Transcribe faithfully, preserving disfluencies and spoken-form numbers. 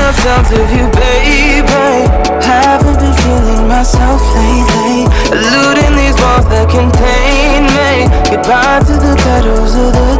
love sounds of you, baby. Haven't been feeling myself lately, eluding these walls that contain me. Goodbye to the petals of the